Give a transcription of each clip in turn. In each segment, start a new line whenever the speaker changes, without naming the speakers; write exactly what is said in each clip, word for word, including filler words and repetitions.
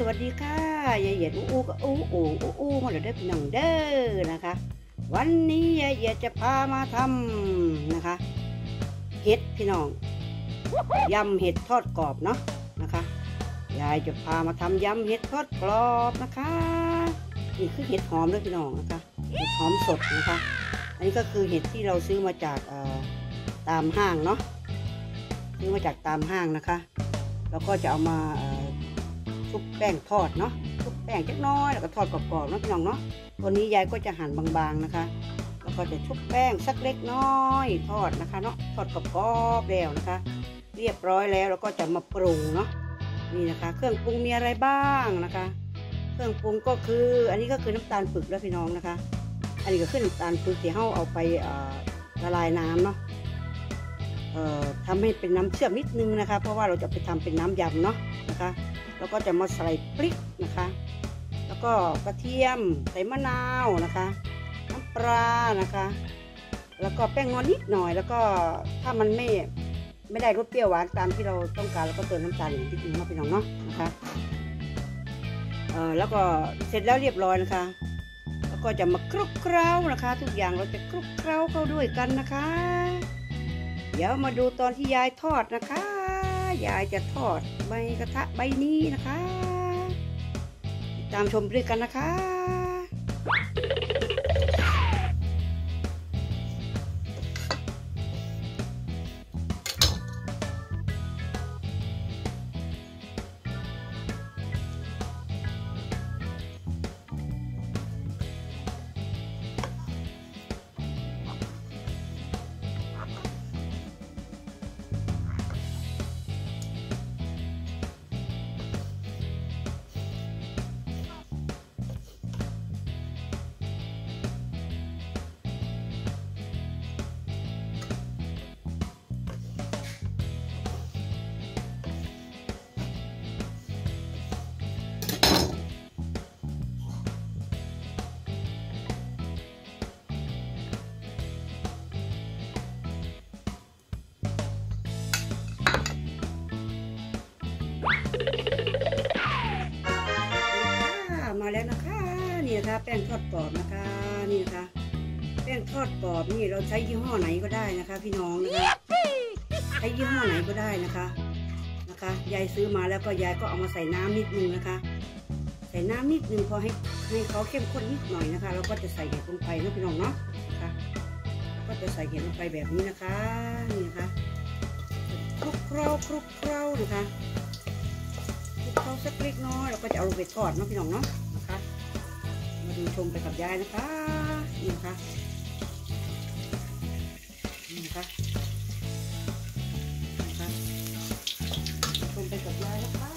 วัสดีค่ะยายเอียดอู้ก็อู้อู้อู้อู้มาเด้อพี่น้องเด้อนะคะวันนี้ยายเอียดจะพามาทำนะคะเห็ดพี่น้องยำเห็ดทอดกรอบเนาะนะคะยายจะพามาทำยำเห็ดทอดกรอบนะคะนี่คือเห็ดหอมด้วยพี่น้องนะคะเห็ดหอมสดนะคะอันนี้ก็คือเห็ดที่เราซื้อมาจากตามห้างเนาะซื้อมาจากตามห้างนะคะแล้วก็จะเอามาชุบแป้งทอดเนาะชุบแป้งเล็กน้อยแล้วก็ทอดกรอบๆนะพี่น้องเนาะตัวนี้ยายก็จะหั่นบางๆนะคะแล้วก็จะชุบแป้งสักเล็กน้อยทอดนะคะเนาะทอดกรอบๆแล้วนะคะเรียบร้อยแล้วแล้วก็จะมาปรุงเนาะนี่นะคะเครื่องปรุงมีอะไรบ้างนะคะเครื่องปรุงก็คืออันนี้ก็คือน้ำตาลปึกแล้วพี่น้องนะคะอันนี้ก็คือน้ำตาลปึกที่เราเอาไปละลายน้ำเนาะเอ่อทำให้เป็นน้ำเชื่อมนิดนึงนะคะเพราะว่าเราจะไปทำเป็นน้ำยำเนาะนะคะแล้วก็จะมาใส่พริกนะคะแล้วก็กระเทียมใส่มะนาวนะคะน้ำปลานะคะแล้วก็แป้งนวลนิดหน่อยแล้วก็ถ้ามันไม่ไม่ได้รสเปรี้ยวหวานตามที่เราต้องการเราก็เติมน้ำตาลอย่างที่จริงมาเป็นน้องเนาะนะคะเอ่อแล้วก็เสร็จแล้วเรียบร้อยนะคะแล้วก็จะมาคลุกเคล้านะคะทุกอย่างเราจะคลุกเคล้าเข้าด้วยกันนะคะเดี๋ยวมาดูตอนที่ยายทอดนะคะยายจะทอดใบกระทะใบนี้นะคะติดตามชมด้วยกันนะคะมาแล้วนะคะนี่นะคะแป้งทอดกรอบนะคะนี่นะคะแป้งทอดกรอบนี่เราใช้ยี่ห้อไหนก็ได้นะคะพี่น้องนะคะใช้ยี่ห้อไหนก็ได้นะคะนะคะยายซื้อมาแล้วก็ยายก็เอามาใส่น้ำนิดนึงนะคะใส่น้ำนิดนึงพอให้ให้เขาเข้มข้นนิดหน่อยนะคะเราก็จะใส่เห็ดลงไปนะพี่น้องเนาะนะคะก็จะใส่เห็ดลงไปแบบนี้นะคะนี่นะคะคลุกเคล้าคลุกเคล้านะคะเขาสักเล็กน้อยเราก็จะเอาลงไปทอดนะพี่น้องเนาะนะคะมาดูชมไปกับยายนะคะนี่นะคะนี่นะคะนะคะชมไปกับยายนะคะ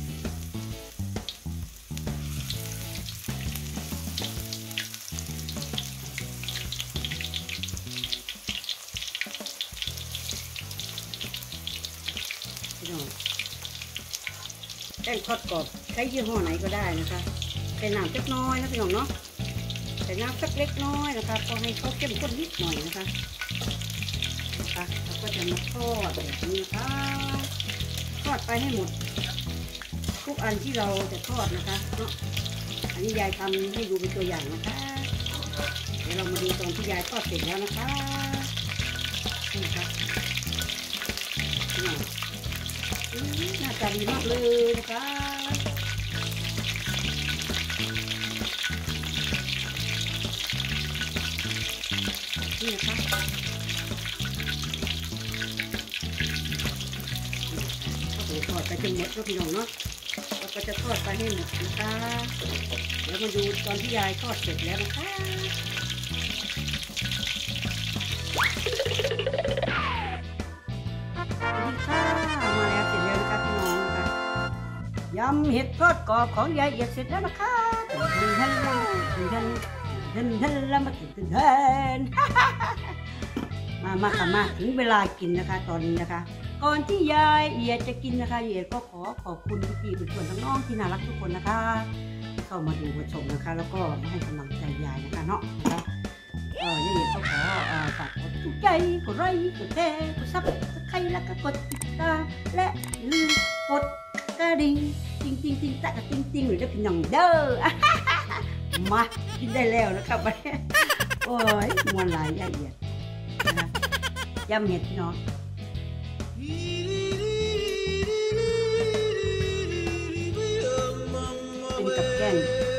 พี่น้องแป้งทอดกรอบใช้ยี่ห้อไหนก็ได้นะคะใส่น้ำเล็กน้อยนะพี่น้องเนาะใส่น้ำสักเล็กน้อยนะคะพอให้เขาเข้มข้นนิดหน่อยนะคะนะคะแล้วก็จะมาทอดแบบนี้นะคะทอดไปให้หมดทุกอันที่เราจะทอดนะคะเนาะอันนี้ยายทำให้ดูเป็นตัวอย่างนะคะเดี๋ยวเรามาดูตอนที่ยายทอดเสร็จแล้วนะคะนี่นะคะหน้าตาดีมากเลยนะคะนี่นะคะโอ้โหทอดไปจนหมดแล้วพี่น้องเนาะเราก็จะทอดไปให้หมดนะคะแล้วมาดูตอนที่ยายทอดเสร็จแล้วนะคะยำเห็ดทอดกรอบของยายเอียดเสร็จแล้วนะคะถึงทันถึงทันถึงทันแล้วมาถึงถึงทันมามาค่ะมาถึงเวลากินนะคะตอนนี้นะคะก่อนที่ยายเอียดจะกินนะคะยายเอียดก็ขอขอบคุณพี่ๆเพื่อนๆน้องๆที่น่ารักทุกคนนะคะที่เข้ามาดูมาชมนะคะแล้วก็มาให้กำลังใจยายนะคะเนาะนะคะเออยายเอียดก็ขอฝากกดถูกใจกดไลค์กดแชร์กดซับสไครต์แล้วก็กดติดตามและลืมกดกระดิ่งจริงจริงจริงตักกระจริงจริงหรือจะพี่น้องเด้อมากินได้แล้วนะครับโอ้ยมวนหลายละเอียดนะยำเห็ดพี่น้องเป็นกับแกง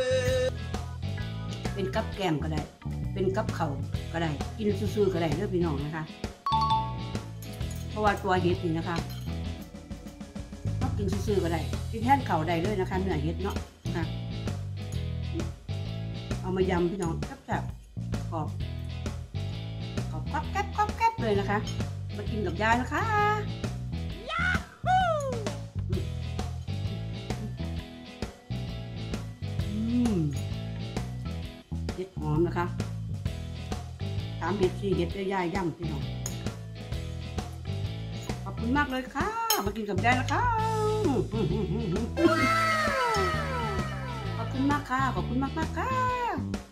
เป็นกับแกงก็ได้เป็นกับเข่าก็ได้กินซื่อๆก็ได้เด้อพี่น้องนะคะเพราะว่าตัวเห็ดนี่นะคะก็กินซื่อๆก็ได้กินแทนเข่าได้เลยนะคะเนื้อเห็ดเนาะนะคะเอามายำพี่น้องแซ่บๆกรอบกรอบก๊อบแก๊บก๊อบแก๊บเลยนะคะมากินกับยายนะคะยาฮูเห็ดหอมนะคะสามเห็ดสี่เห็ดได้ยายย่ำพี่น้องขอบคุณมากเลยค่ะมากินกับยายนะคะขอบคุณมากค่ะขอบคุณมากมากค่ะ